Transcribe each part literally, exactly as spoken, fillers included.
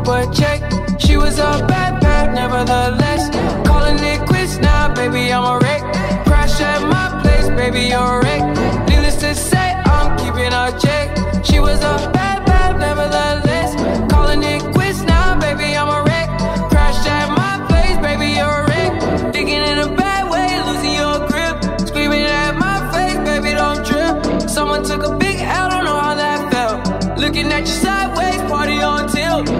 a check. She was a bad, bad, nevertheless. Calling it quits now, baby, I'm a wreck. Crash at my place, baby, you're a wreck. Needless to say, I'm keeping a check. She was a bad, bad, nevertheless. Calling it quits now, baby, I'm a wreck. Crash at my place, baby, you're a wreck. Thinking in a bad way, losing your grip. Screaming at my face, baby, don't trip. Someone took a big L, don't know how that felt. Looking at you sideways, party on tilt.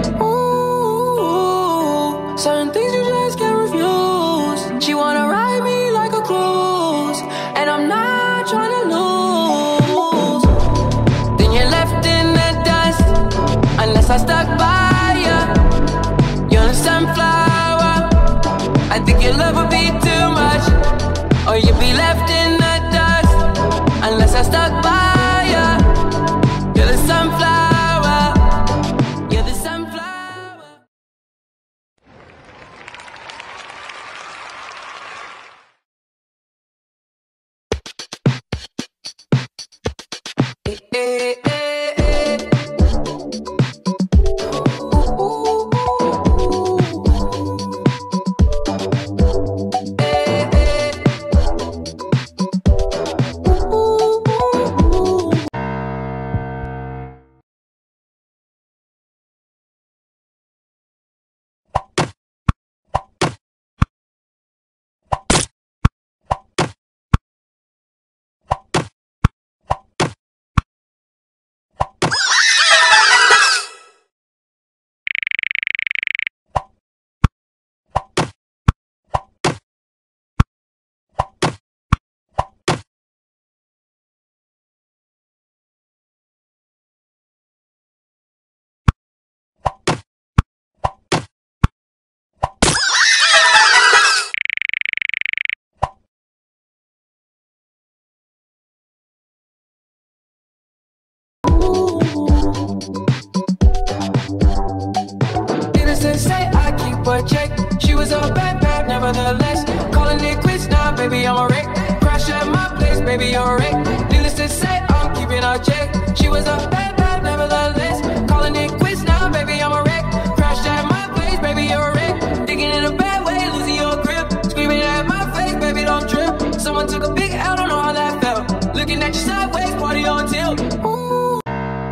Ooh, certain things you just can't refuse. She wanna ride me like a cruise, and I'm not trying to lose. Then you're left in the dust, unless I stuck by ya. You're a sunflower, I think your love would be too much. Or you'd be left in the dust, unless I stuck by ya. You're the sunflower, you're the sunflower. Eh, eh, eh, eh. Ooh, ooh, ooh, ooh. Eh, eh. Ooh, ooh, ooh. Needless to say, I keep a check. She was a bad, bad, nevertheless. Calling it quits now, baby, I'm a wreck. Crash at my place, baby, you're a wreck. Needless to say, I'm keeping a check. She was a bad, bad, nevertheless. Calling it quits now, baby, I'm a wreck. Crash at my place, baby, you're a wreck. Thinking in a bad way, losing your grip. Screaming at my face, baby, don't trip. Someone took a big L, don't know how that felt. Looking at you sideways, party on tilt. Ooh.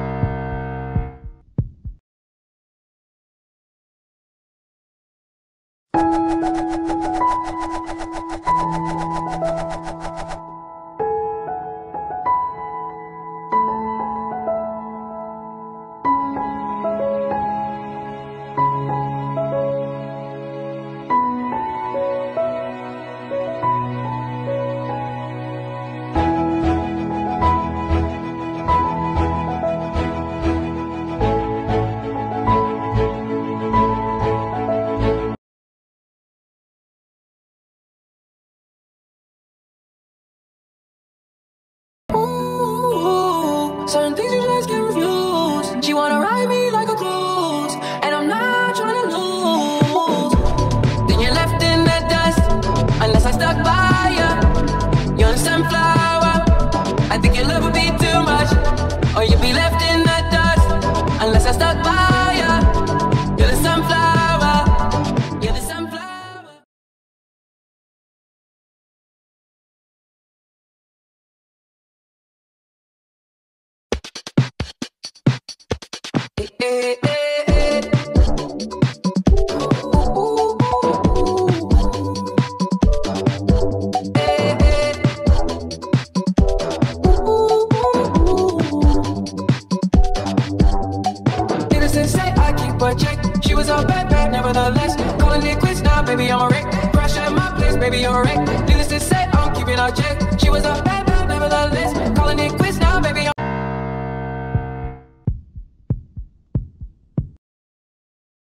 Ooh, certain things you just can't refuse. She wanna ride me like a cruise, and I'm not trying to lose. Then you're left in the dust, unless I stuck by ya. You're a sunflower, I think your love would be too much. Or you'd be left in the dust, unless I stuck by ya. You're the sunflower, you're the sunflower. Eh, eh, eh, eh. Ooh, ooh, ooh, ooh. Eh, eh. Ooh, ooh, ooh. Needless to say, I keep a check. She was a bad, bad, nevertheless. Calling it quits now, baby, I'm a wreck. Crash at my place, baby, you're a wreck. Needless to say, I'm keeping a check. She was a bad